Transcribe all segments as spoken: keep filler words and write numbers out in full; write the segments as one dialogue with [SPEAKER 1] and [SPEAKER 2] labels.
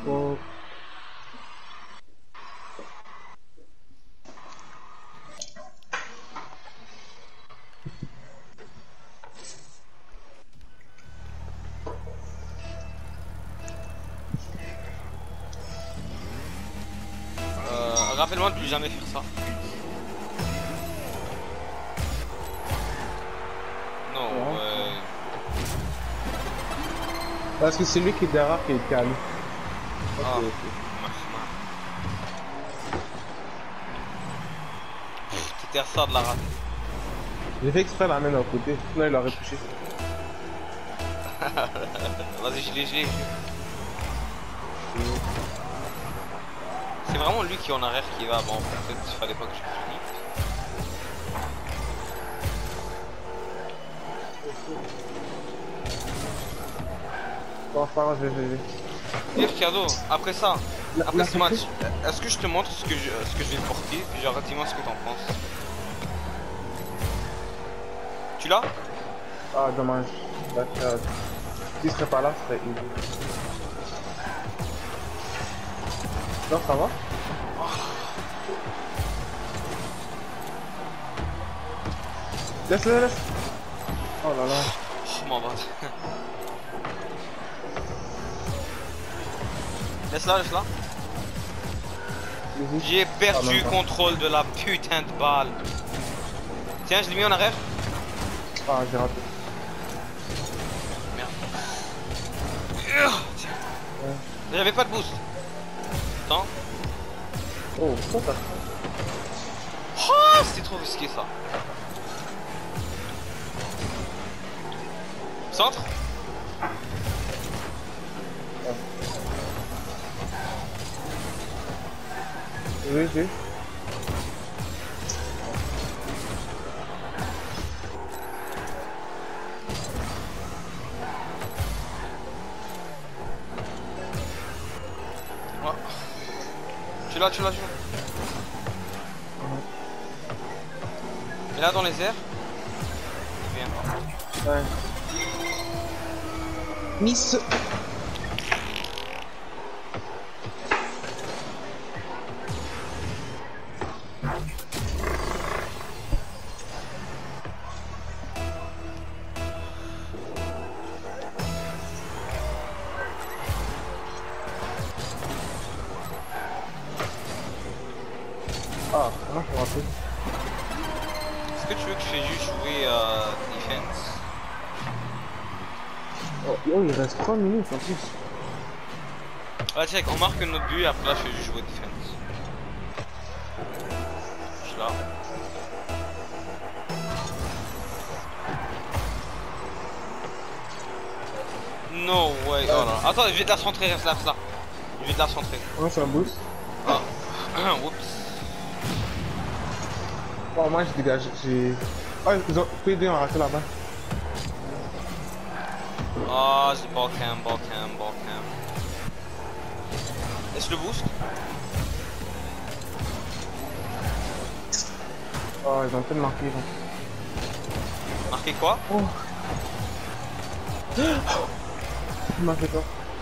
[SPEAKER 1] Oh.
[SPEAKER 2] Euh, rappelle-moi de plus jamais faire ça. Non,
[SPEAKER 1] Ouais.
[SPEAKER 2] ouais.
[SPEAKER 1] Parce que c'est lui qui est derrière qui est calme.
[SPEAKER 2] Ah.
[SPEAKER 1] Ok, ok.
[SPEAKER 2] T'étais à ça de la rate.
[SPEAKER 1] J'ai fait exprès la main d'un côté, sinon il aurait touché.
[SPEAKER 2] Vas-y, je l'ai, je l'ai. C'est vraiment lui qui est en arrière qui va. Bon, en fait, il fallait pas que je finisse.
[SPEAKER 1] Bon, c'est pas grave, je vais, je vais.
[SPEAKER 2] Dire Ricardo, après ça,
[SPEAKER 1] La-
[SPEAKER 2] après
[SPEAKER 1] la
[SPEAKER 2] ce match,
[SPEAKER 1] surprise.
[SPEAKER 2] est-ce que je te montre ce que je, ce que je vais porter, puis genre dis-moi ce que t'en penses. Tu l'as?
[SPEAKER 1] Ah, dommage. D'accord. S'il serait pas là, ce serait easy. Non, ça va? Laisse-le, laisse. Oh là là.
[SPEAKER 2] Oh m'en va. Laisse-la, laisse-la.
[SPEAKER 1] Easy.
[SPEAKER 2] J'ai perdu
[SPEAKER 1] Ah, même
[SPEAKER 2] le
[SPEAKER 1] pas.
[SPEAKER 2] contrôle de la putain de balle. Tiens, je l'ai mis en arrière.
[SPEAKER 1] Ah, j'ai raté.
[SPEAKER 2] Merde. Tiens.
[SPEAKER 1] Ouais.
[SPEAKER 2] J'avais pas de boost. Attends.
[SPEAKER 1] Oh, pourquoi t'as
[SPEAKER 2] Oh, c'était trop risqué ça. Centre.
[SPEAKER 1] Oui, oui.
[SPEAKER 2] Ouais. Tu l'as, tu l'as, tu l'as. Et là dans les airs. Il vient pas.
[SPEAKER 1] Ouais. Miss. Ah, comment je me rappelle?
[SPEAKER 2] Est-ce que tu veux que je fasse juste jouer euh, defense?
[SPEAKER 1] Oh, oh, il reste trois minutes en plus.
[SPEAKER 2] Ah check, on marque notre but et après là je fais juste jouer defense. Je suis là. No way, oh là. Attends, je vais te la centrer, reste là, reste là. Je vais te la centrer.
[SPEAKER 1] Moi, c'est un boost.
[SPEAKER 2] Ah, oups.
[SPEAKER 1] Oh, moi, je dégage. J'ai. Oh, ils ont. Tous les deux ont raté là-bas.
[SPEAKER 2] Ah, j'ai ball cam, ball cam, ball cam. Laisse le boost.
[SPEAKER 1] Oh, ils ont peut-être marqué. Là.
[SPEAKER 2] Marqué quoi?
[SPEAKER 1] Oh. Il m'a fait peur.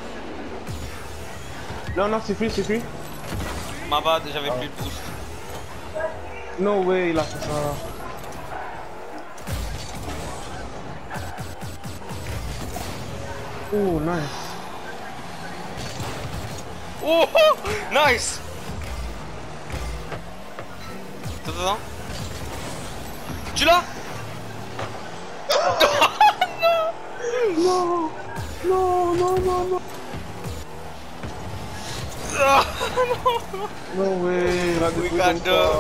[SPEAKER 1] Non, non, c'est free, c'est free.
[SPEAKER 2] Ma bad, j'avais
[SPEAKER 1] Ah.
[SPEAKER 2] plus de boost.
[SPEAKER 1] No way, il a fait ça. Oh, nice.
[SPEAKER 2] Oh, oh nice. Attends, attends. Tu l'as?
[SPEAKER 1] Non, non, non, non, non.
[SPEAKER 2] Ah,
[SPEAKER 1] No way, il a
[SPEAKER 2] We
[SPEAKER 1] détruit
[SPEAKER 2] got
[SPEAKER 1] comme
[SPEAKER 2] the-
[SPEAKER 1] ça.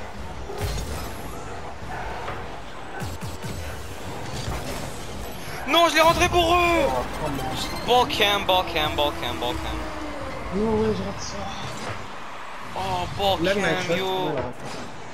[SPEAKER 2] non, je l'ai rentré pour eux.
[SPEAKER 1] Oh, come
[SPEAKER 2] Ball cam, ball cam, ball cam, ball cam.
[SPEAKER 1] on. No way, je rate ça.
[SPEAKER 2] Oh, ball
[SPEAKER 1] Même avec
[SPEAKER 2] cam,
[SPEAKER 1] ça,
[SPEAKER 2] yo.
[SPEAKER 1] il a raté.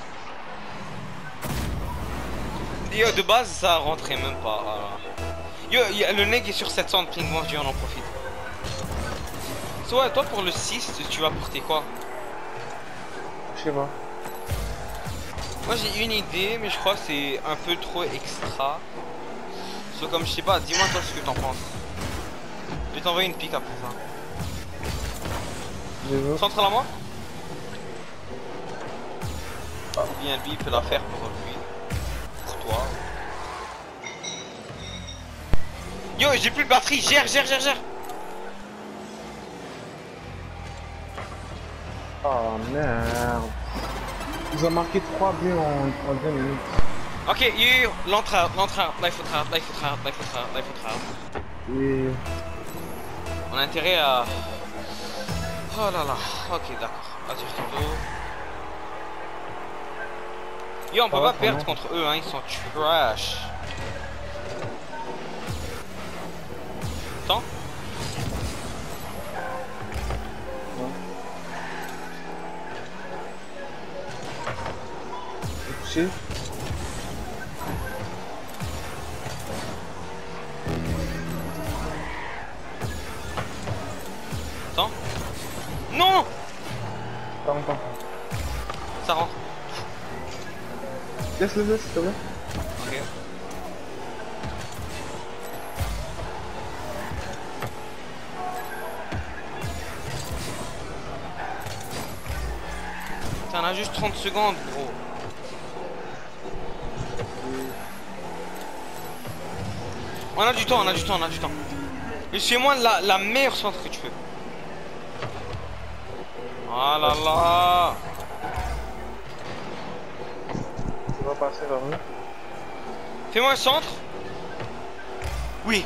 [SPEAKER 2] Yo, de base, ça rentrait même pas. Voilà. Yo, y a- le neg est sur sept cents de ping, moi je dis on en profite. Soit toi pour le six, tu vas porter quoi?
[SPEAKER 1] Je sais pas.
[SPEAKER 2] Moi j'ai une idée, mais je crois que c'est un peu trop extra. Soit comme je sais pas, dis-moi toi ce que t'en penses. Je vais t'envoyer une pique après ça.
[SPEAKER 1] Désolé.
[SPEAKER 2] Centre à moi. Ou bien lui il peut la faire pour lui. Pour toi. Yo, j'ai plus de batterie, gère, gère, gère, gère.
[SPEAKER 1] Oh merde. Ils ont marqué trois buts en, en deux minutes.
[SPEAKER 2] Ok, yo, yo, l'entrée, l'entrée, là il faut trap, là il faut trap, là il faut trap, là il faut trap.
[SPEAKER 1] Et...
[SPEAKER 2] On a intérêt à... Oh là là, ok d'accord, vas-y retour. Yo, on peut
[SPEAKER 1] Ah
[SPEAKER 2] pas
[SPEAKER 1] ouais,
[SPEAKER 2] perdre
[SPEAKER 1] vraiment.
[SPEAKER 2] contre eux, hein, ils sont trash. Attends.
[SPEAKER 1] Touché.
[SPEAKER 2] Attends. Non.
[SPEAKER 1] Attends, attends.
[SPEAKER 2] Ça rentre.
[SPEAKER 1] Laisse-le, laisse, s'il te plaît.
[SPEAKER 2] Ok. T'en as juste trente secondes, gros. On a du temps, on a du temps, on a du temps. Et c'est moi la, la meilleure centre que tu peux. Ah là là.
[SPEAKER 1] Tu vas passer vers nous.
[SPEAKER 2] Fais-moi un centre. Oui.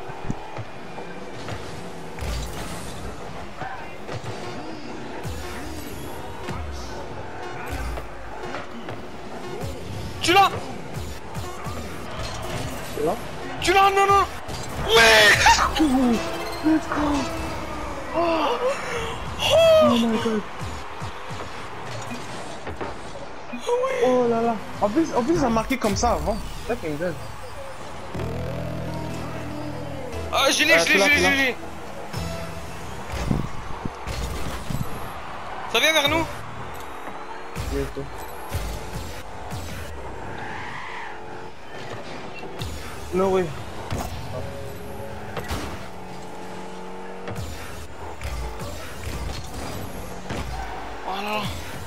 [SPEAKER 2] Tu l'as.
[SPEAKER 1] C'est là?
[SPEAKER 2] Tu l'as, non, non. Ouais.
[SPEAKER 1] Let's go! Oh, oh my god! Oh là là! En plus, en plus, ça a marqué comme ça avant. C'est ça qui me donne.
[SPEAKER 2] Ah, je l'ai,
[SPEAKER 1] Ah,
[SPEAKER 2] je l'ai,
[SPEAKER 1] tu l'as,
[SPEAKER 2] je l'ai,
[SPEAKER 1] tu
[SPEAKER 2] je
[SPEAKER 1] l'as.
[SPEAKER 2] l'ai. Ça vient vers nous.
[SPEAKER 1] Oui, ok. No way.
[SPEAKER 2] Oh là là.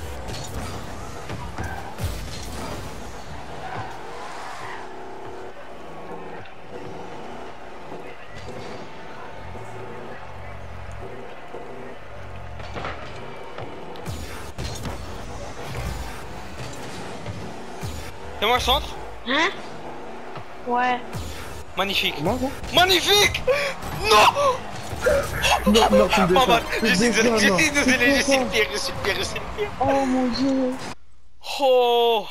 [SPEAKER 2] Fais-moi le centre.
[SPEAKER 3] Hein? Ouais.
[SPEAKER 2] Magnifique.
[SPEAKER 1] Comment ça?
[SPEAKER 2] Magnifique. Non.
[SPEAKER 1] Non, non, tu me
[SPEAKER 2] Oh bah,
[SPEAKER 1] descends.
[SPEAKER 2] je suis désolé, je suis désolé, je suis
[SPEAKER 1] C'est
[SPEAKER 2] le pire, je suis le pire, je suis le pire.
[SPEAKER 1] Oh mon dieu!
[SPEAKER 2] Oh.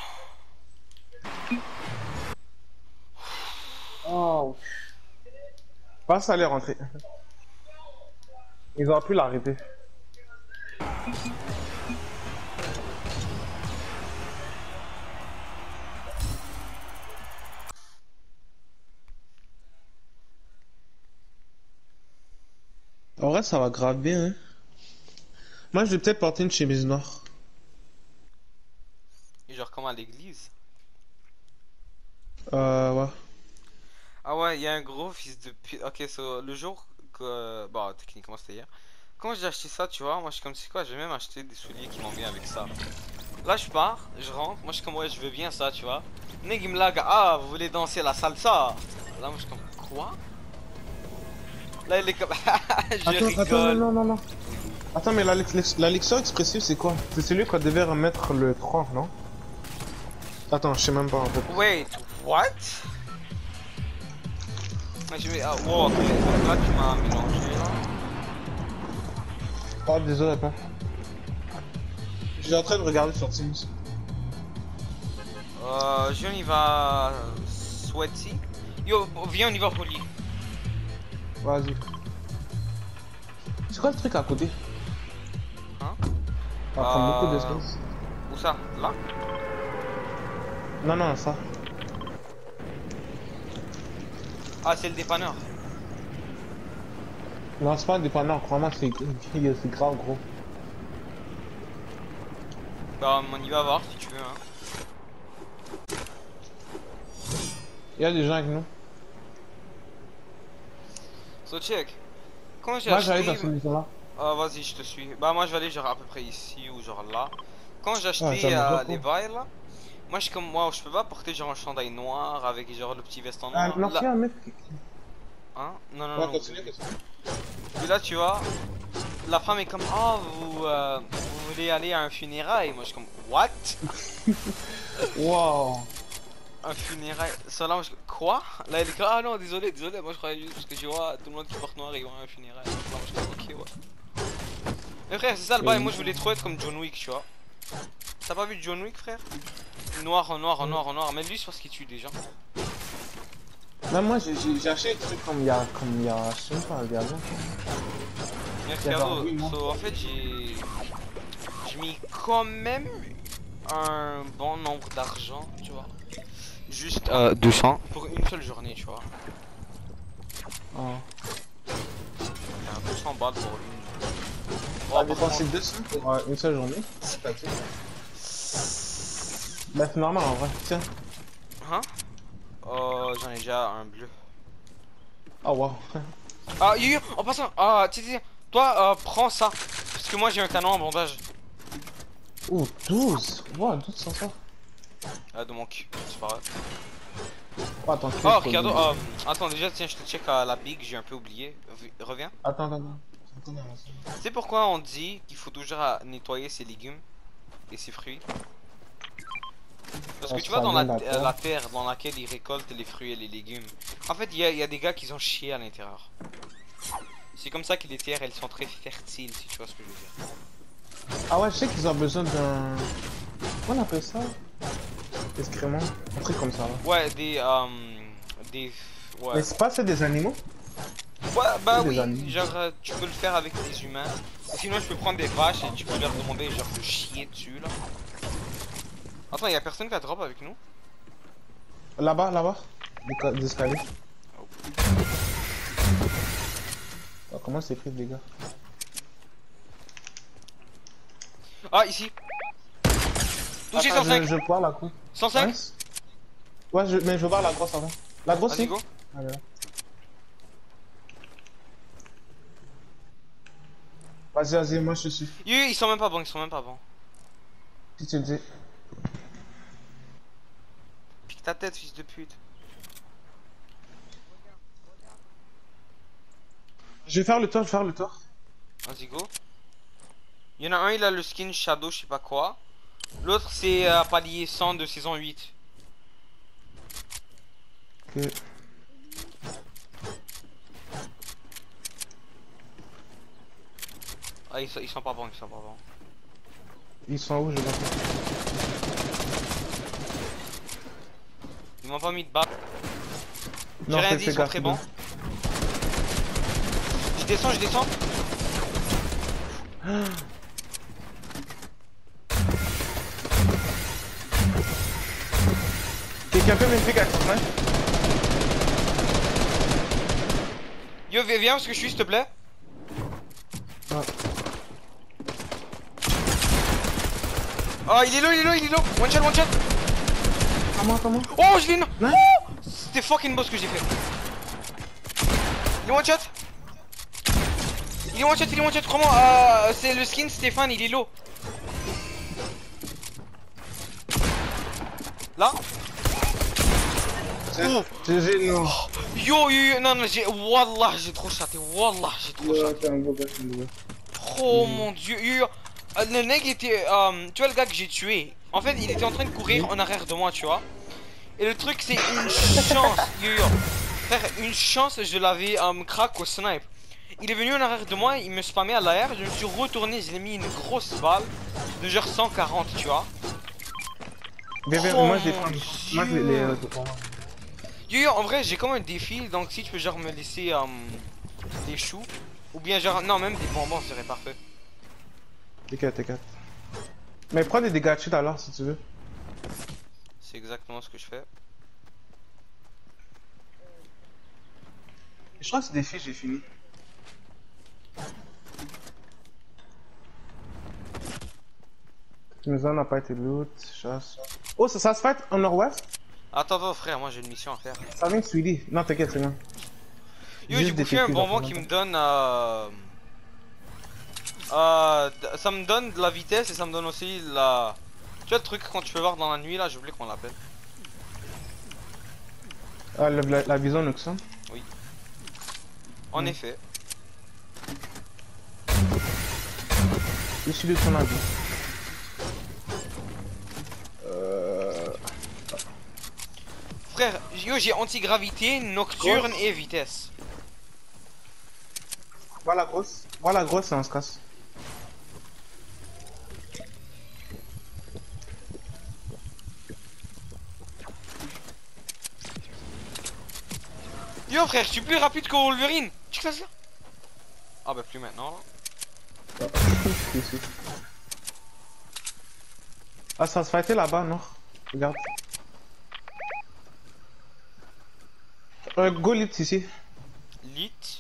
[SPEAKER 1] Oh! Pas ça allait rentrer. Ils auraient pu l'arrêter. En vrai, ça va grave bien, hein. Moi, je vais peut-être porter une chemise noire.
[SPEAKER 2] Et genre comme à l'église.
[SPEAKER 1] Euh, ouais.
[SPEAKER 2] Ah ouais, il y a un gros fils de pute. Ok, so, le jour que... Bon, techniquement c'était hier. Quand j'ai acheté ça, tu vois, moi je suis comme, c'est quoi, j'ai même acheté des souliers qui vont bien avec ça. Là je pars, je rentre, moi je suis comme, ouais, je veux bien ça, tu vois. Le mec il me lag, ah, vous voulez danser la salsa? Là moi je suis comme, quoi? Là il est comme, je
[SPEAKER 1] Attends,
[SPEAKER 2] rigole.
[SPEAKER 1] attends, non, non, non. Attends, mais la, lex- la lecture expressive, c'est quoi? C'est celui qu'on devait remettre le trois, non? Attends, je sais même pas en fait.
[SPEAKER 2] Wait, what? Ah, je vais, ah, wow, ok, là tu m'as mélangé là.
[SPEAKER 1] Ah, désolé, attends. Je suis en train de regarder sur Teams.
[SPEAKER 2] Euh, je on y va sweaty. Yo, viens on y va poli.
[SPEAKER 1] Vas-y. C'est quoi le truc à côté?
[SPEAKER 2] Hein?
[SPEAKER 1] Ça prend beaucoup
[SPEAKER 2] Euh,
[SPEAKER 1] d'espace.
[SPEAKER 2] Où ça? Là?
[SPEAKER 1] Non, non, ça.
[SPEAKER 2] Ah, c'est le dépanneur.
[SPEAKER 1] Non, c'est pas un dépanneur, crois-moi, c'est c'est grave gros.
[SPEAKER 2] Bah, on y va voir si tu veux, hein.
[SPEAKER 1] Il y a des gens avec nous.
[SPEAKER 2] So check. Quand j'ai
[SPEAKER 1] Moi, j'arrive dans
[SPEAKER 2] acheté...
[SPEAKER 1] cette maison-là.
[SPEAKER 2] Ah, vas-y, je te suis. Bah, moi, je vais aller genre à peu près ici ou genre là. Quand j'ai
[SPEAKER 1] Ah,
[SPEAKER 2] acheté
[SPEAKER 1] ça me
[SPEAKER 2] euh,
[SPEAKER 1] bloque,
[SPEAKER 2] les
[SPEAKER 1] hein.
[SPEAKER 2] vails là, moi, je suis comme moi, je peux pas porter genre un chandail noir avec genre le petit veston
[SPEAKER 1] Ah,
[SPEAKER 2] noir.
[SPEAKER 1] non,
[SPEAKER 2] Là,
[SPEAKER 1] il y a un mec qui...
[SPEAKER 2] hein? Non, non,
[SPEAKER 1] Ouais,
[SPEAKER 2] non.
[SPEAKER 1] continue, continue.
[SPEAKER 2] Et là, tu vois, la femme est comme, oh, vous, euh, vous voulez aller à un funérail? Moi, je suis comme, what?
[SPEAKER 1] Wow.
[SPEAKER 2] Un funérail? Ça là, moi, je quoi? Là, elle est comme, ah non, désolé, désolé. Moi, je croyais juste parce que tu vois, tout le monde qui porte noir, ils vont à un funérail. Là, moi, je suis comme, ok, ouais. Mais frère, c'est ça le bail. Moi, je voulais trop être comme John Wick, tu vois. T'as pas vu John Wick, frère? Noir en noir en noir en noir. Mais lui, c'est parce qu'il tue des gens.
[SPEAKER 1] Non, moi j'ai j'ai- j'ai acheté des trucs comme il y a, comme il y a, je sais même pas, il y a longtemps.
[SPEAKER 2] Mais
[SPEAKER 1] Il y a genre
[SPEAKER 2] frérot,
[SPEAKER 1] huit mois.
[SPEAKER 2] so, en fait, j'ai. J'ai mis quand même un bon nombre d'argent, tu vois. Juste euh, deux cents pour une seule journée, tu vois.
[SPEAKER 1] Ah.
[SPEAKER 2] Il y a deux cents balles pour une.
[SPEAKER 1] On
[SPEAKER 2] Oh,
[SPEAKER 1] a
[SPEAKER 2] par
[SPEAKER 1] dépensé
[SPEAKER 2] contre,
[SPEAKER 1] deux cents pour euh, une seule journée. C'est pas tout. Bah, c'est normal en vrai. Tiens.
[SPEAKER 2] hein? Oh, j'en ai déjà un bleu.
[SPEAKER 1] Oh wow.
[SPEAKER 2] Ah, yo, yo, en passant, ah, tiens, tiens, toi, euh, prends ça. Parce que moi, j'ai un canon en bandage.
[SPEAKER 1] Ouh, douze. Wow, douze sans ça.
[SPEAKER 2] Ah, de mon cul, c'est pas grave.
[SPEAKER 1] Oh, attends,
[SPEAKER 2] Oh, Ricardo, euh, attends, déjà, tiens, je te check à la big, j'ai un peu oublié. V- Reviens.
[SPEAKER 1] Attends, attends, attends. Attends, attends.
[SPEAKER 2] Tu sais pourquoi on dit qu'il faut toujours euh, nettoyer ses légumes et ses fruits? Parce que
[SPEAKER 1] On
[SPEAKER 2] tu vois,
[SPEAKER 1] sera
[SPEAKER 2] dans la,
[SPEAKER 1] bien
[SPEAKER 2] euh,
[SPEAKER 1] d'accord.
[SPEAKER 2] la terre dans laquelle ils récoltent les fruits et les légumes, en fait, il y, a- il y a des gars qui ont chié à l'intérieur. C'est comme ça que les terres, elles sont très fertiles, si tu vois ce que je veux dire.
[SPEAKER 1] Ah ouais, je sais qu'ils ont besoin d'un... Comment on appelle ça? Excrément. Un truc comme ça là.
[SPEAKER 2] Ouais, des... Euh, des... Ouais.
[SPEAKER 1] Mais c'est pas c'est des animaux?
[SPEAKER 2] Ouais, bah
[SPEAKER 1] des
[SPEAKER 2] oui,
[SPEAKER 1] animaux.
[SPEAKER 2] genre, euh, tu peux le faire avec des humains. Sinon, je peux prendre des vaches et tu peux leur demander, genre, de chier dessus, là. Attends, y'a personne qui a drop avec nous?
[SPEAKER 1] Là-bas, là-bas. Des ca- des escaliers. Oh, comment c'est écrit les gars?
[SPEAKER 2] Ah, ici. Touché
[SPEAKER 1] Attends,
[SPEAKER 2] cent cinq.
[SPEAKER 1] je, je vois la grosse.
[SPEAKER 2] cent cinq.
[SPEAKER 1] Nice. Ouais, je, mais je veux voir la grosse avant. La grosse,
[SPEAKER 2] Vas-y,
[SPEAKER 1] si.
[SPEAKER 2] go.
[SPEAKER 1] Allez, là. Vas-y, vas-y, moi je te suis.
[SPEAKER 2] Yo, yo, ils sont même pas bons, ils sont même pas bons.
[SPEAKER 1] Si tu le dis.
[SPEAKER 2] Pique ta tête, fils de pute.
[SPEAKER 1] Je vais faire le tour, je vais faire le tour.
[SPEAKER 2] Vas-y, go. Il y en a un, il a le skin Shadow, je sais pas quoi. L'autre, c'est euh, palier cent de saison huit.
[SPEAKER 1] Ok.
[SPEAKER 2] Ah, ils sont, ils sont pas bons, ils sont pas bons.
[SPEAKER 1] Ils sont où, je vois pas.
[SPEAKER 2] Ils m'ont pas mis de balle. J'ai
[SPEAKER 1] Non,
[SPEAKER 2] rien
[SPEAKER 1] fais-
[SPEAKER 2] dit,
[SPEAKER 1] fais
[SPEAKER 2] ils sont
[SPEAKER 1] gaffe,
[SPEAKER 2] très
[SPEAKER 1] bon.
[SPEAKER 2] bons. Je descends, je descends.
[SPEAKER 1] Quelqu'un peut m'expliquer à son main?
[SPEAKER 2] Yo, viens viens parce que je suis, s'il te plaît.
[SPEAKER 1] Ah.
[SPEAKER 2] Oh, il est low, il est low, il est low. One shot, one shot.
[SPEAKER 1] Comment, comment?
[SPEAKER 2] Oh, je l'ai.
[SPEAKER 1] Nice.
[SPEAKER 2] Oh, c'était fucking beau ce que j'ai fait. Il est one shot. Il est one shot, il est one shot. Crois-moi, euh, c'est le skin Stéphane, il est low. Là. Oh.
[SPEAKER 1] G G, non.
[SPEAKER 2] Yo, yo, yo, non, non, j'ai. Wallah, j'ai trop chaté. Wallah, j'ai trop chaté.
[SPEAKER 1] Ouais, t'es un beau gars, t'es un beau gars.
[SPEAKER 2] Oh mon dieu, yo, yo. Euh, le nègre était. Euh, tu vois le gars que j'ai tué. En fait, il était en train de courir en arrière de moi, tu vois. Et le truc, c'est une chance. Yo, yo. Frère, une chance, je l'avais um, crack au snipe. Il est venu en arrière de moi, il me spammait à l'arrière. Je me suis retourné, je l'ai mis une grosse balle de genre cent quarante, tu vois.
[SPEAKER 1] Bébé,
[SPEAKER 2] Oh
[SPEAKER 1] moi je vais
[SPEAKER 2] mon
[SPEAKER 1] prendre. Moi je vais les.
[SPEAKER 2] Dieu.
[SPEAKER 1] euh, pour moi.
[SPEAKER 2] Yo, yo, en vrai, j'ai comme un défi. Donc, si tu peux genre me laisser um, des choux. Ou bien genre, non, même des bonbons serait parfait.
[SPEAKER 1] T'inquiète, t'inquiète. Mais prends des dégâts de chute alors si tu veux.
[SPEAKER 2] C'est exactement ce que je fais.
[SPEAKER 1] Je crois que c'est des filles, j'ai fini. Maison n'a pas été loot, chasse. Oh, ça, ça se fait en nord-ouest?
[SPEAKER 2] Attends, attends, frère, moi j'ai une mission à faire.
[SPEAKER 1] Ça vient de Sweetie. Non, t'inquiète, c'est bon.
[SPEAKER 2] Yo,
[SPEAKER 1] Juste
[SPEAKER 2] j'ai
[SPEAKER 1] des
[SPEAKER 2] bouffé un
[SPEAKER 1] T P, là,
[SPEAKER 2] bonbon
[SPEAKER 1] pour
[SPEAKER 2] qui me
[SPEAKER 1] l'instant.
[SPEAKER 2] donne euh, Euh, ça me donne de la vitesse et ça me donne aussi la... Tu vois le truc quand tu peux voir dans la nuit là, j'ai oublié comment on l'appelle.
[SPEAKER 1] Ah, le, la, la vision nocturne.
[SPEAKER 2] Oui. En
[SPEAKER 1] Mm.
[SPEAKER 2] effet.
[SPEAKER 1] Issu de ton avis. Euh...
[SPEAKER 2] Frère, yo j'ai antigravité, nocturne et vitesse.
[SPEAKER 1] Voilà la grosse. Voilà la grosse et on se casse.
[SPEAKER 2] Yo frère, je suis plus rapide que Wolverine. Tu casses là? Ah bah plus maintenant.
[SPEAKER 1] Ah, ici. Ah, ça va se fighter là-bas, non? Regarde. Euh, go lit ici.
[SPEAKER 2] Lit.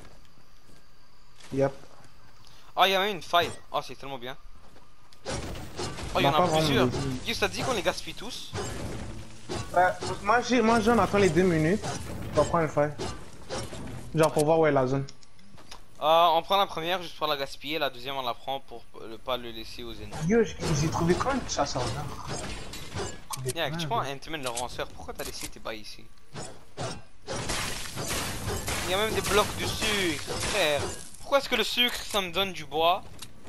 [SPEAKER 1] Yep.
[SPEAKER 2] Ah y'a même une faille. Ah c'est tellement bien. Oh y'en
[SPEAKER 1] Bah, pas
[SPEAKER 2] a
[SPEAKER 1] vraiment
[SPEAKER 2] plusieurs.
[SPEAKER 1] des-
[SPEAKER 2] Yo ça te dit qu'on les gaspille tous?
[SPEAKER 1] Euh, moi, j'ai, moi, j'en attends les deux minutes. On va prendre une faille. Genre pour voir où est la zone.
[SPEAKER 2] Euh, on prend la première juste pour la gaspiller, la deuxième on la prend pour ne pas le laisser aux ennemis.
[SPEAKER 1] Yo, j'ai j'ai trouvé quand même ça, ça
[SPEAKER 2] Yak, tu prends un Ant-Man le ranceur, pourquoi t'as laissé tes bails ici? Il y a même des blocs de sucre, frère. Pourquoi est-ce que le sucre ça me donne du bois?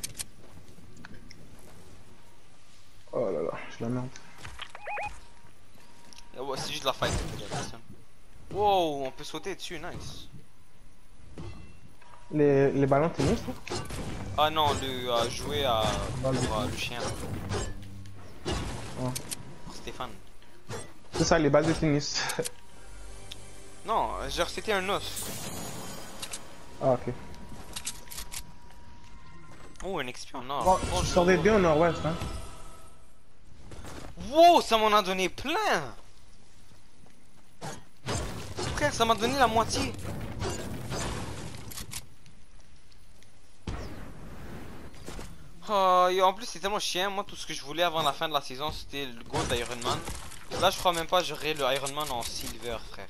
[SPEAKER 1] Oh là là, je la merde.
[SPEAKER 2] Ah ouais, c'est juste la fight. Wow, on peut sauter dessus, nice.
[SPEAKER 1] Les, les ballons tennis, là?
[SPEAKER 2] Ah non, le euh, jouer à
[SPEAKER 1] Balle de
[SPEAKER 2] pour, euh, le chien.
[SPEAKER 1] Ouais.
[SPEAKER 2] Pour Stéphane.
[SPEAKER 1] C'est ça, les balles de tennis.
[SPEAKER 2] Non, genre c'était un os.
[SPEAKER 1] Ah, ok.
[SPEAKER 2] Oh, un X P en or.
[SPEAKER 1] Bon,
[SPEAKER 2] Oh,
[SPEAKER 1] je sortais bien au nord-ouest, hein.
[SPEAKER 2] Wow, ça m'en a donné plein. Frère, ça m'a donné la moitié. Oh, et en plus c'est tellement chiant. Moi tout ce que je voulais avant la fin de la saison c'était le gold d'Iron Man. Là je crois même pas j'aurai le Iron Man en silver, frère.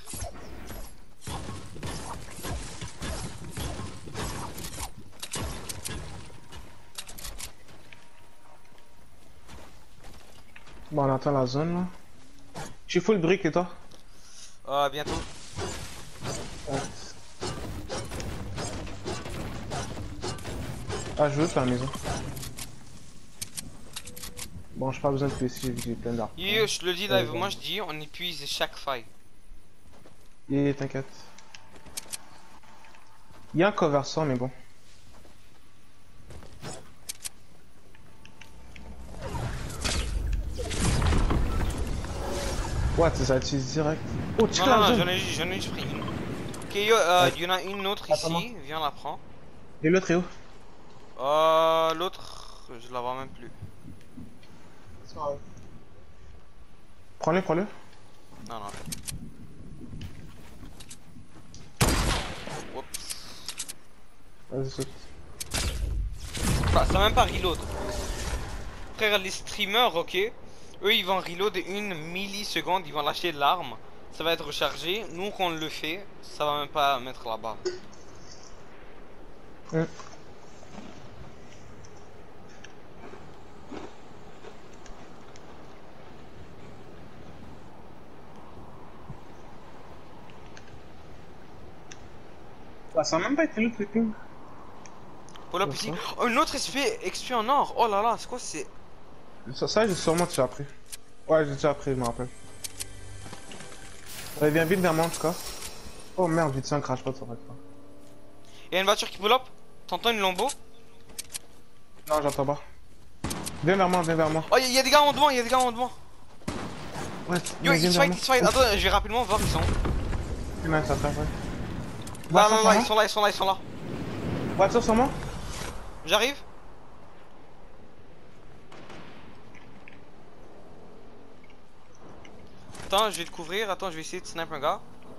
[SPEAKER 1] Bon, on attend la zone, là. Je suis full brick et toi?
[SPEAKER 2] Euh, bientôt.
[SPEAKER 1] Ouais. Ah, je veux faire la maison. Bon, j'ai pas besoin de P C, j'ai plein d'armes.
[SPEAKER 2] Yo, je le dis live, moi je dis on épuise chaque faille.
[SPEAKER 1] Et t'inquiète. Il y a un cover cent, mais bon. What, ça utilise direct. Oh, tu
[SPEAKER 2] Non,
[SPEAKER 1] la
[SPEAKER 2] non, non,
[SPEAKER 1] zone.
[SPEAKER 2] j'en ai, j'en ai juste pris une. Ok, yo, euh,
[SPEAKER 1] Ouais.
[SPEAKER 2] il y en a une autre
[SPEAKER 1] Attends-moi.
[SPEAKER 2] ici, viens on la prend.
[SPEAKER 1] Et l'autre est où?
[SPEAKER 2] Euh, l'autre, je la vois même plus.
[SPEAKER 1] Prends-le, prends-le.
[SPEAKER 2] Non, non. Oups.
[SPEAKER 1] Vas-y, saute.
[SPEAKER 2] Bah, ça même pas reload. Frère, les streamers, ok. Eux, ils vont reload une milliseconde, ils vont lâcher l'arme. Ça va être rechargé. Nous, quand on le fait, ça va même pas mettre la barre.
[SPEAKER 1] Hum. Bah, ça a même pas été le truc. Hein.
[SPEAKER 2] Voilà,
[SPEAKER 1] Ouais,
[SPEAKER 2] ici.
[SPEAKER 1] ça.
[SPEAKER 2] Oh, une autre X P, X P en or. Oh là là, c'est quoi c'est.
[SPEAKER 1] Ça, ça j'ai sûrement déjà appris. Ouais, j'ai déjà appris, je me rappelle. Ouais, viens vite vers moi en tout cas. Oh merde, vite, c'est un crash pas, ça va pas.
[SPEAKER 2] Y'a une voiture qui pull up. T'entends une lambeau?
[SPEAKER 1] Non, j'entends pas. Viens vers moi, viens vers moi.
[SPEAKER 2] Oh, y'a y a des gars en devant, y'a des gars en devant.
[SPEAKER 1] Ouais,
[SPEAKER 2] Yo,
[SPEAKER 1] viens
[SPEAKER 2] ils se
[SPEAKER 1] vers
[SPEAKER 2] fight,
[SPEAKER 1] moi.
[SPEAKER 2] ils se fight. Attends, je vais rapidement voir où ils sont.
[SPEAKER 1] Humain, ça tape, ouais.
[SPEAKER 2] Là,
[SPEAKER 1] Voiture
[SPEAKER 2] là,
[SPEAKER 1] sur
[SPEAKER 2] là,
[SPEAKER 1] moi.
[SPEAKER 2] ils sont là, ils sont là, ils sont là.
[SPEAKER 1] Voiture sur moi.
[SPEAKER 2] J'arrive. Attends, je vais te couvrir. Attends, je vais essayer de sniper un gars.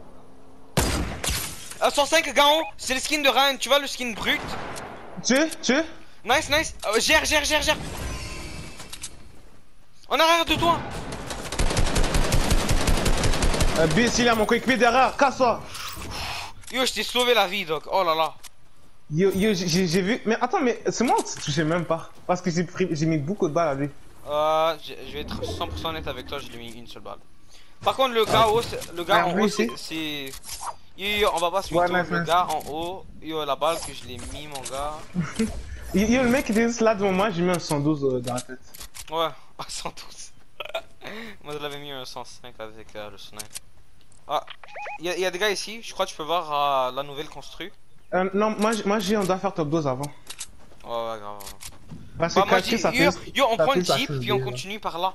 [SPEAKER 2] Euh, cent cinq gars en haut, c'est le skin de Ryan. Tu vois le skin brut?
[SPEAKER 1] Tu es, tu es.
[SPEAKER 2] Nice, nice. Euh, gère, gère, gère, gère. En arrière de toi.
[SPEAKER 1] Euh, B, s'il y a mon coéquipier derrière, casse-toi.
[SPEAKER 2] Yo, je t'ai sauvé la vie, Doc. Oh là là.
[SPEAKER 1] Yo, yo, j'ai j'ai vu. Mais attends, mais c'est moi ou tu touchais même pas? Parce que j'ai pris... j'ai mis beaucoup de balles à lui.
[SPEAKER 2] Euh, je je vais être cent pour cent honnête avec toi, je lui ai mis une seule balle. Par contre, le gars en haut, c'est- le gars
[SPEAKER 1] Ah,
[SPEAKER 2] en
[SPEAKER 1] lui
[SPEAKER 2] haut,
[SPEAKER 1] ici?
[SPEAKER 2] c'est. c'est- Yo, yo, on va pas se
[SPEAKER 1] Ouais,
[SPEAKER 2] mytho.
[SPEAKER 1] nice,
[SPEAKER 2] Le
[SPEAKER 1] nice.
[SPEAKER 2] gars en haut, yo, la balle que je l'ai mis, mon gars.
[SPEAKER 1] Yo, yo, le mec qui était juste là devant moi, j'ai mis un cent douze euh, dans la tête.
[SPEAKER 2] Ouais, à cent douze. Moi, je l'avais mis un cent cinq avec euh, le snipe. Ah, il y, a- y a des gars ici, je crois que tu peux voir euh, la nouvelle construite.
[SPEAKER 1] Euh, non, moi, j- moi j'ai on doit faire top douze avant.
[SPEAKER 2] Ouais, ouais, grave. grave.
[SPEAKER 1] Parce
[SPEAKER 2] Bah,
[SPEAKER 1] que
[SPEAKER 2] moi, je
[SPEAKER 1] calcul,
[SPEAKER 2] dis,
[SPEAKER 1] ça
[SPEAKER 2] yo,
[SPEAKER 1] fait.
[SPEAKER 2] yo, on
[SPEAKER 1] ça
[SPEAKER 2] prend
[SPEAKER 1] fait
[SPEAKER 2] le
[SPEAKER 1] ça
[SPEAKER 2] jeep,
[SPEAKER 1] fait
[SPEAKER 2] puis on
[SPEAKER 1] bien.
[SPEAKER 2] continue par là.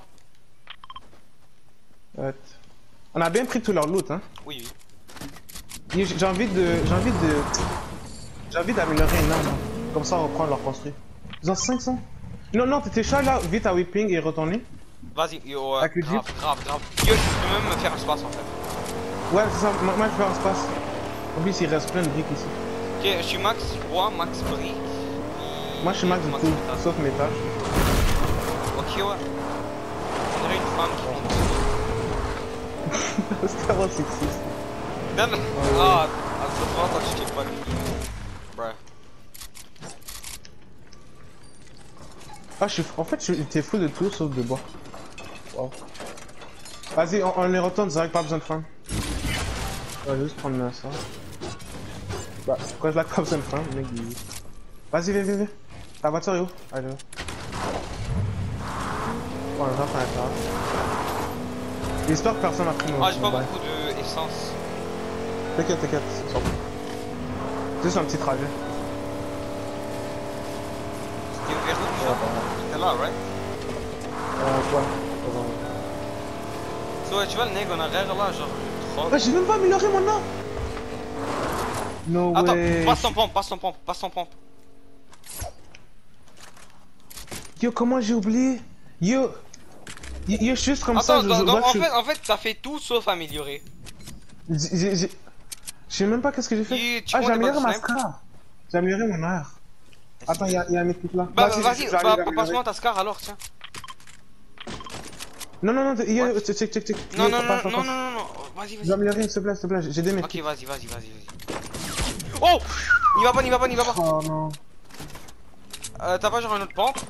[SPEAKER 1] Ouais. On a bien pris tout leur loot, hein.
[SPEAKER 2] Oui, oui.
[SPEAKER 1] Yo, J'ai j'ai envie de. J'ai envie de. J'ai envie d'améliorer une arme. Comme ça, on reprend leur construit. Ils ont cinq cents. Non, non, t'étais chaud là, vite à whipping et retourner.
[SPEAKER 2] Vas-y, yo, ouais,
[SPEAKER 1] Avec le
[SPEAKER 2] grave,
[SPEAKER 1] jeep.
[SPEAKER 2] grave, grave. Yo, tu peux même me faire un space en fait.
[SPEAKER 1] Ouais, c'est ça, moi, moi, je fais un space. En plus, il reste plein de briques ici.
[SPEAKER 2] Ok, je suis max bois, max briques.
[SPEAKER 1] Moi, je suis max de tout,
[SPEAKER 2] métal.
[SPEAKER 1] sauf métal.
[SPEAKER 2] Ok, ouais. On dirait une femme qui monte.
[SPEAKER 1] C'est vraiment sexiste.
[SPEAKER 2] Non, non. Ah, à ce moment, toi, tu t'es pas lui. Bruh.
[SPEAKER 1] Ah, je suis. En fait, je- t'es fou de tout sauf de bois. Wow. Vas-y, on, on les retourne direct, pas besoin de farm. On va juste prendre ça. Bah, quand je la pas besoin de farm, le mec il. Vas-y, viens, viens, viens. Ta voiture est où? Allez, là. Bon, on va faire un tas. J'espère que personne a pris mon.
[SPEAKER 2] Ah, j'ai pas
[SPEAKER 1] mon bail.
[SPEAKER 2] beaucoup d'essence.
[SPEAKER 1] T'inquiète, t'inquiète, c'est bon. Juste un petit trajet.
[SPEAKER 2] C'était ouvert où déjà? C'était là, right?
[SPEAKER 1] Euh, quoi?
[SPEAKER 2] So, ouais, tu vois le nègre en arrière là, genre, trop.
[SPEAKER 1] Ah, j'ai même pas amélioré mon arme! No
[SPEAKER 2] Attends,
[SPEAKER 1] way!
[SPEAKER 2] passe ton pompe, passe ton pompe, passe ton pompe.
[SPEAKER 1] Yo, comment j'ai oublié? Yo! Yo, yo, je suis juste comme ça,
[SPEAKER 2] Attends,
[SPEAKER 1] je,
[SPEAKER 2] donc,
[SPEAKER 1] je
[SPEAKER 2] donc,
[SPEAKER 1] vois
[SPEAKER 2] en
[SPEAKER 1] que
[SPEAKER 2] fait, en fait, t'as fait tout sauf améliorer.
[SPEAKER 1] j'ai- j'ai- j'ai- Je sais même pas qu'est-ce que j'ai fait.
[SPEAKER 2] Et tu
[SPEAKER 1] Ah,
[SPEAKER 2] prends
[SPEAKER 1] j'ai
[SPEAKER 2] des balles
[SPEAKER 1] amélioré
[SPEAKER 2] de
[SPEAKER 1] ma
[SPEAKER 2] snipe.
[SPEAKER 1] scar. J'ai amélioré mon air. Attends, y'a y a un mec là.
[SPEAKER 2] Bah,
[SPEAKER 1] Vas-y,
[SPEAKER 2] vas-y,
[SPEAKER 1] je- je vais
[SPEAKER 2] bah,
[SPEAKER 1] aller l'améliorer.
[SPEAKER 2] passe-moi ta scar alors, tiens.
[SPEAKER 1] Non, non, non, yo,
[SPEAKER 2] What?
[SPEAKER 1] check, check, check, check.
[SPEAKER 2] Non,
[SPEAKER 1] Yo,
[SPEAKER 2] non,
[SPEAKER 1] passe,
[SPEAKER 2] non,
[SPEAKER 1] passe,
[SPEAKER 2] non, non,
[SPEAKER 1] passe.
[SPEAKER 2] non, non, vas-y,
[SPEAKER 1] Je vais
[SPEAKER 2] vas-y.
[SPEAKER 1] améliorer, s'il te plaît, s'il te plaît, j'ai des mecs.
[SPEAKER 2] Ok, vas-y, vas-y, vas-y, vas-y. Oh! N'y va pas, n'y va pas, n'y va pas.
[SPEAKER 1] Oh non.
[SPEAKER 2] Euh, t'as pas genre un autre pompe?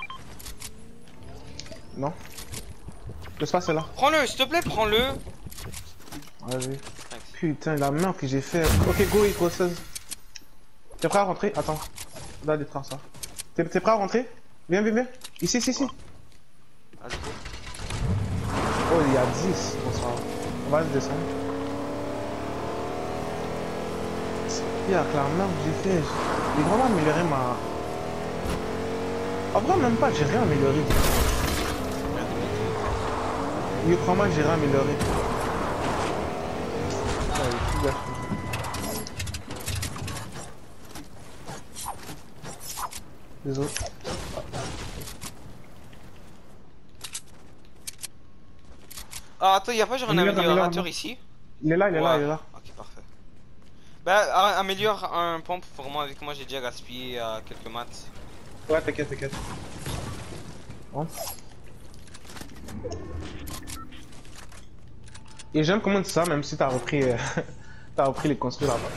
[SPEAKER 1] Non. Le space est là.
[SPEAKER 2] Prends-le, s'il te plaît, prends-le.
[SPEAKER 1] Vas-y. Putain, la merde que j'ai fait. Ok, go, Eco seize. T'es prêt à rentrer? Attends. Là, des trains, ça. T'es t'es prêt à rentrer? Viens, viens, viens. Ici, ici, ici.
[SPEAKER 2] Vas-y, go.
[SPEAKER 1] Oh, il y a dix. On sera... On va se descendre. Il y a la merde que j'ai fait. J'ai vraiment amélioré ma... En vrai, même pas, j'ai rien amélioré. Yo, crois-moi, j'ai rien amélioré. Ouais, il est tout gâché. Désolé.
[SPEAKER 2] Ah, attends, y'a pas genre un
[SPEAKER 1] Améliore,
[SPEAKER 2] améliorateur
[SPEAKER 1] améliore.
[SPEAKER 2] ici?
[SPEAKER 1] Il est là, il est là,
[SPEAKER 2] Ouais.
[SPEAKER 1] il est là.
[SPEAKER 2] Ok, parfait. Bah, a- améliore un pompe pour moi, avec moi j'ai déjà gaspillé euh, quelques maths.
[SPEAKER 1] Ouais, t'inquiète, t'inquiète. Bon. Et j'aime comment tu ça, même si t'as repris, euh, t'as repris les construits là-bas.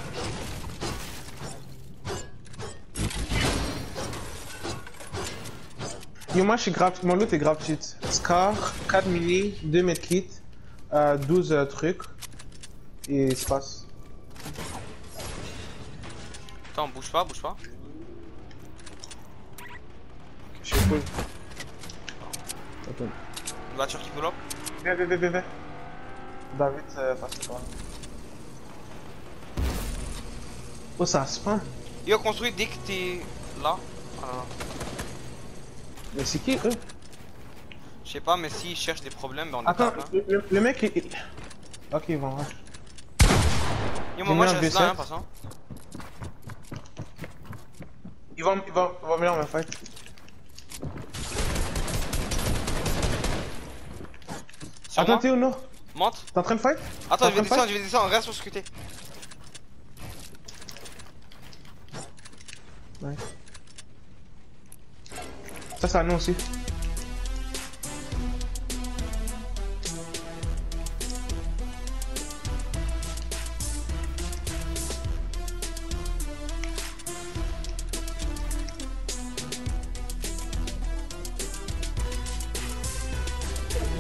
[SPEAKER 1] Yo, moi je suis grave, mon loot est gratuit. Scar, quatre mini, deux medkits, euh, douze euh, trucs et espace.
[SPEAKER 2] Attends, bouge pas, bouge pas.
[SPEAKER 1] Je suis cool. Attends.
[SPEAKER 2] Une voiture qui pull up.
[SPEAKER 1] Viens, viens, viens, viens, viens. David, euh, passe par là. Oh, ça spawn.
[SPEAKER 2] Yo, construit dès que t'es là. Alors,
[SPEAKER 1] Mais c'est qui eux?
[SPEAKER 2] je sais pas, mais s'ils cherchent des problèmes, ben on est
[SPEAKER 1] Attends,
[SPEAKER 2] pas là.
[SPEAKER 1] le, le- le mec il... il- Ok, ils vont rush.
[SPEAKER 2] Yo,
[SPEAKER 1] j'ai
[SPEAKER 2] moi, moi
[SPEAKER 1] mis
[SPEAKER 2] je
[SPEAKER 1] un
[SPEAKER 2] reste
[SPEAKER 1] V sept.
[SPEAKER 2] là, hein, passant.
[SPEAKER 1] Ils vont, ils vont, ils vont venir me fight.
[SPEAKER 2] Sur
[SPEAKER 1] Attends,
[SPEAKER 2] moi.
[SPEAKER 1] Théo, non?
[SPEAKER 2] Monte.
[SPEAKER 1] T'es en train de fight?
[SPEAKER 2] Attends, je
[SPEAKER 1] T'es
[SPEAKER 2] vais
[SPEAKER 1] en train de
[SPEAKER 2] descendre,
[SPEAKER 1] fight?
[SPEAKER 2] je vais descendre, reste sur ce que t'es.
[SPEAKER 1] Ouais. Ça, c'est à nous aussi.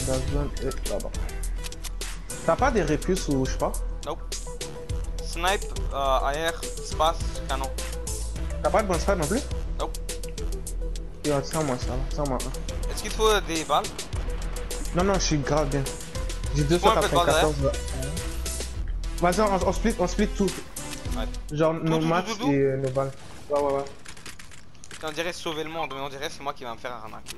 [SPEAKER 1] zone est là-bas. T'as pas des répus ou je sais pas?
[SPEAKER 2] Nope. Snipe, euh, A R, space, canon.
[SPEAKER 1] T'as pas de bonne strat non plus?
[SPEAKER 2] Nope.
[SPEAKER 1] Yo, tiens-moi ça, tiens-moi un.
[SPEAKER 2] Est-ce qu'il te faut des balles?
[SPEAKER 1] Non, non, je suis grave bien. J'ai
[SPEAKER 2] Faut un peu de balles
[SPEAKER 1] deux cent quatre-vingt-quatorze là. Vas-y, on, on split, on split tout.
[SPEAKER 2] Ouais.
[SPEAKER 1] Genre
[SPEAKER 2] Tout,
[SPEAKER 1] nos
[SPEAKER 2] tout,
[SPEAKER 1] matchs
[SPEAKER 2] tout, tout, tout.
[SPEAKER 1] et euh, nos balles. Ouais, ouais, ouais.
[SPEAKER 2] On dirait sauver le monde, mais on dirait c'est moi qui va me faire arnaquer.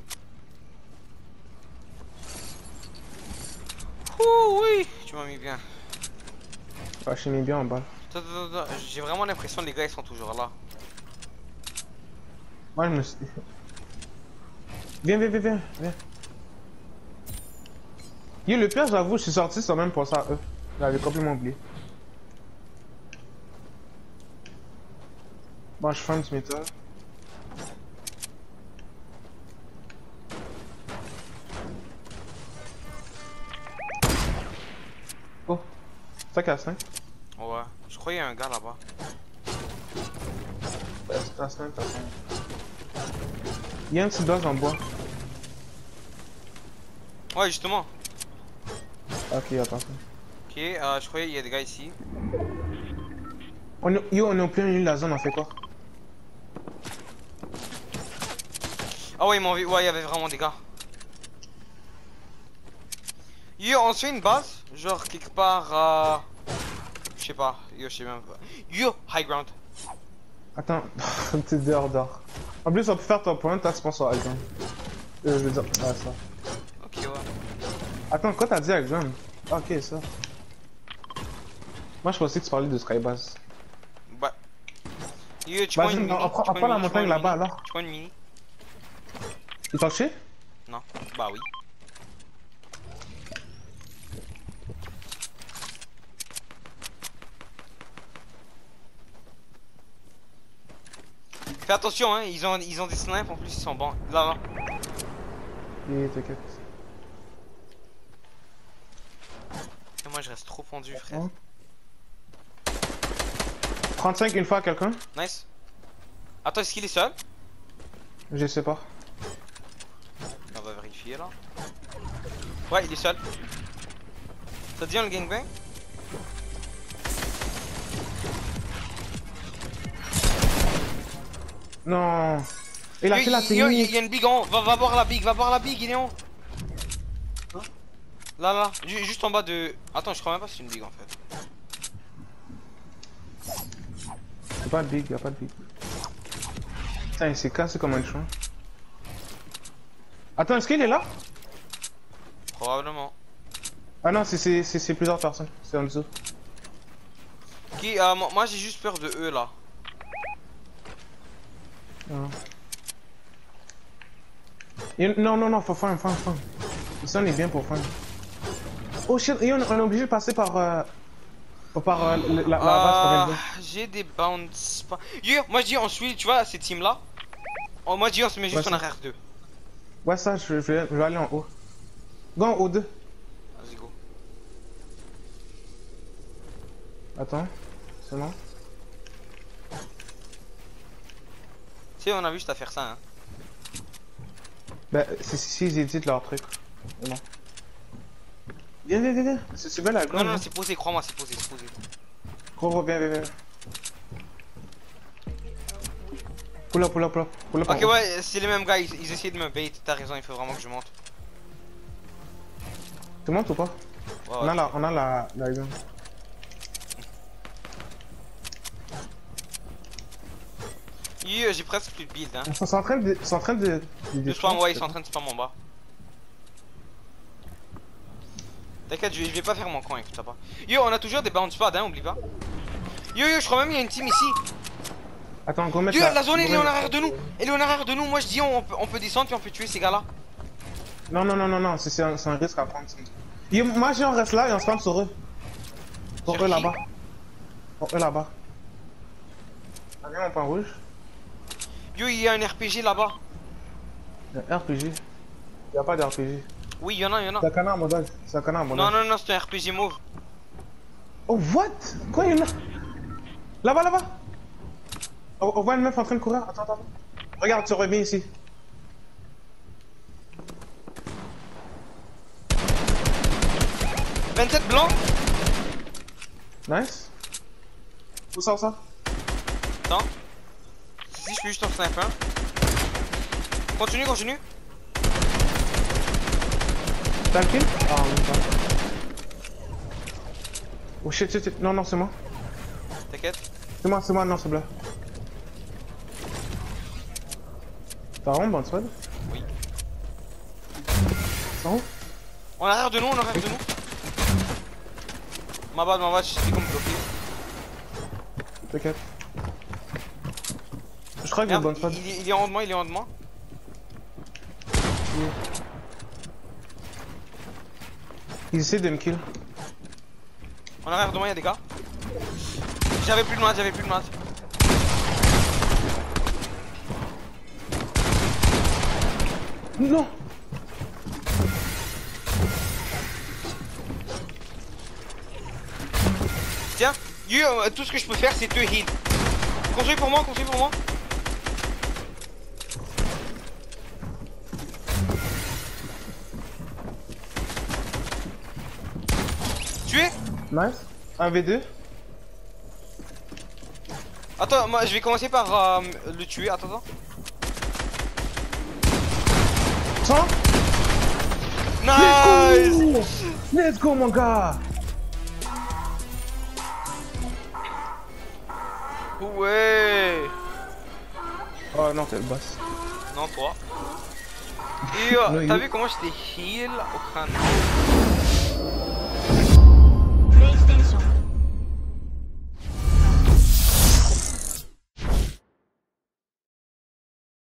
[SPEAKER 2] Ouh oui, tu m'as mis bien.
[SPEAKER 1] Ouais, je t'ai mis bien en balle.
[SPEAKER 2] Attends, attends, attends, j'ai vraiment l'impression que les gars ils sont toujours là.
[SPEAKER 1] Moi, je me suis... Viens, viens, viens, viens, viens. Yo, le pire, j'avoue, je suis sorti sans même penser à eux. J'avais complètement oublié. Bon, je fais un petit métal. Oh, cinq à cinq.
[SPEAKER 2] Ouais, je croyais qu'il y a un gars là-bas.
[SPEAKER 1] Ouais, c'est à cinq, à cinq. Il y a un petit dose en bois.
[SPEAKER 2] Ouais, justement.
[SPEAKER 1] Ok, y'a personne.
[SPEAKER 2] Ok, euh, je croyais qu'il y a des gars ici.
[SPEAKER 1] On est... Yo, on est au plein milieu de la zone, on fait quoi?
[SPEAKER 2] Ah ouais, ils m'ont vu. Ouais, il y avait vraiment des gars. Yo, on se fait une base, genre quelque part. Euh... Je sais pas. Yo, je sais même pas. Yo, high ground.
[SPEAKER 1] Attends, t'es dehors d'or. En plus, on peut faire ton point, toi tu penses au Algan. Euh, je veux dire, ouais, ça.
[SPEAKER 2] Ok, ouais.
[SPEAKER 1] Attends, quoi t'as dit Algan? Ah, ok, ça. Moi, je pensais que tu parlais de Skybase.
[SPEAKER 2] Bah. Yo, tu prends
[SPEAKER 1] Vas-y,
[SPEAKER 2] une mini.
[SPEAKER 1] on prend,
[SPEAKER 2] tu
[SPEAKER 1] on
[SPEAKER 2] prends
[SPEAKER 1] prend la
[SPEAKER 2] une mini, tu
[SPEAKER 1] montagne
[SPEAKER 2] prends une
[SPEAKER 1] là-bas
[SPEAKER 2] mini.
[SPEAKER 1] alors.
[SPEAKER 2] Tu prends une mini?
[SPEAKER 1] Il t'a touché?
[SPEAKER 2] Non. Bah oui. Fais attention, hein, ils ont, ils ont des snipes en plus, ils sont bons. Là, là.
[SPEAKER 1] Et t'inquiète.
[SPEAKER 2] Et moi, je reste trop pendu, frère.
[SPEAKER 1] Hein? trente-cinq une fois à quelqu'un?
[SPEAKER 2] Nice. Attends, est-ce qu'il est seul?
[SPEAKER 1] Je sais pas.
[SPEAKER 2] On va vérifier là. Ouais, il est seul. Ça te dit le gangbang?
[SPEAKER 1] Non. Il a
[SPEAKER 2] Yo,
[SPEAKER 1] fait la
[SPEAKER 2] yo, il
[SPEAKER 1] technique.
[SPEAKER 2] y a une big en haut. Va, va voir la big, va voir la big, il est en haut. Là, là, ju- juste en bas de. Attends, je crois même pas que c'est une big en fait.
[SPEAKER 1] Y'a pas de big, y'a pas de big. Putain, il s'est cassé comme un chien. Attends, est-ce qu'il est là?
[SPEAKER 2] Probablement.
[SPEAKER 1] Ah non, c'est plusieurs personnes. C'est en dessous.
[SPEAKER 2] Qui, euh, moi, moi, j'ai juste peur de eux là.
[SPEAKER 1] Non. Et- non, non, non, faut fin, fin, fin. Ça, on est bien pour fin. Oh shit, et on, on est obligé de passer par. Euh, par euh, la, la, la base pour
[SPEAKER 2] Euh, j'ai des bounce pas. Yo, moi je dis on suit, tu vois, ces teams là. Oh, moi je dis on se met juste
[SPEAKER 1] Ouais,
[SPEAKER 2] en
[SPEAKER 1] ça-
[SPEAKER 2] arrière d'eux.
[SPEAKER 1] Ouais, ça, je, je, vais, je vais aller en haut. Go en haut deux.
[SPEAKER 2] Vas-y, go.
[SPEAKER 1] Attends, c'est bon.
[SPEAKER 2] Tu sais, on a juste à faire ça, hein.
[SPEAKER 1] Bah, c'est si ils éditent leur truc. C'est bon. Viens, viens, viens, viens. C'est c'est belle la
[SPEAKER 2] Non,
[SPEAKER 1] grande.
[SPEAKER 2] non,
[SPEAKER 1] hein.
[SPEAKER 2] c'est posé, crois-moi, c'est posé, c'est posé.
[SPEAKER 1] Gros, gros, viens, viens, viens. Pull up, pull up, pull up. Pull up en
[SPEAKER 2] Ok,
[SPEAKER 1] haut.
[SPEAKER 2] ouais, c'est les mêmes gars, ils, ils essaient de me bait. T'as raison, il faut vraiment que je monte.
[SPEAKER 1] Tu montes ou pas?
[SPEAKER 2] Ouais,
[SPEAKER 1] On
[SPEAKER 2] ouais.
[SPEAKER 1] a la, on a la, la gun.
[SPEAKER 2] Yo, j'ai presque plus de build, hein.
[SPEAKER 1] Ils sont en train de, ils sont en train de. de
[SPEAKER 2] De spam, ouais, ils sont en train de spam en bas. T'inquiète, je, vais- je vais pas faire mon coin, écoute ça pas. Yo, on a toujours des bounce pads, hein, oublie pas. Yo, yo, je crois même qu'il y a une team ici.
[SPEAKER 1] Attends, go mettre
[SPEAKER 2] Yo,
[SPEAKER 1] la,
[SPEAKER 2] la zone,
[SPEAKER 1] go
[SPEAKER 2] elle est en
[SPEAKER 1] mettre-
[SPEAKER 2] arrière de nous. Elle est en arrière de nous. Moi, je dis, on peut, on peut descendre puis on peut tuer ces gars-là.
[SPEAKER 1] Non, non, non, non, non, c'est c'est un, c'est un risque à prendre. ça. Yo, moi, j'ai on reste là et on spam sur eux. Pour
[SPEAKER 2] Sur
[SPEAKER 1] eux
[SPEAKER 2] qui?
[SPEAKER 1] là-bas. Pour eux là-bas. Ah, viens, mon point rouge.
[SPEAKER 2] Yo, il y a un R P G là-bas.
[SPEAKER 1] Un R P G. Y'a pas de R P G.
[SPEAKER 2] Oui, il y en a, il y en a.
[SPEAKER 1] C'est un canard à modage. C'est un canard à modage.
[SPEAKER 2] Non, non, non, c'est un R P G mauve.
[SPEAKER 1] Oh, what? Quoi, y'en a? Là-bas, là-bas. On, on voit une meuf en train de courir. Attends, attends. Regarde, tu reviens ici.
[SPEAKER 2] vingt-sept blanc.
[SPEAKER 1] Nice. Où ça, où ça?
[SPEAKER 2] Attends. Si je peux juste en sniper un. Continue, continue.
[SPEAKER 1] T'as un kill? Ah, même pas. Oh shit, shit, shit. Non, non, c'est moi.
[SPEAKER 2] T'inquiète.
[SPEAKER 1] C'est moi, c'est moi, non, c'est bleu. T'as vraiment bonne squad?
[SPEAKER 2] Oui.
[SPEAKER 1] C'est où?
[SPEAKER 2] En arrière de nous, en arrière de nous. Ma bad, ma bad, je sais comme bloqué.
[SPEAKER 1] T'inquiète. Je crois que j'ai
[SPEAKER 2] Merde,
[SPEAKER 1] bonne squad.
[SPEAKER 2] il, il est en haut de moi, il est en haut de moi.
[SPEAKER 1] Ils essaient de me kill.
[SPEAKER 2] En arrière de moi, il y a des gars. J'avais plus de maths, j'avais plus de maths.
[SPEAKER 1] Non!
[SPEAKER 2] Tiens, you, euh, tout ce que je peux faire, c'est te heal. Construis pour moi, construis pour moi. Tué.
[SPEAKER 1] Nice. un v deux.
[SPEAKER 2] Attends, moi je vais commencer par euh, le tuer. Attends, attends.
[SPEAKER 1] cent.
[SPEAKER 2] Nice.
[SPEAKER 1] Let's go, mon gars!
[SPEAKER 2] Ouais.
[SPEAKER 1] Oh non, t'es le boss.
[SPEAKER 2] Non, toi. Et euh,
[SPEAKER 1] Non,
[SPEAKER 2] t'as
[SPEAKER 1] il-
[SPEAKER 2] vu comment j'étais heal au crâne?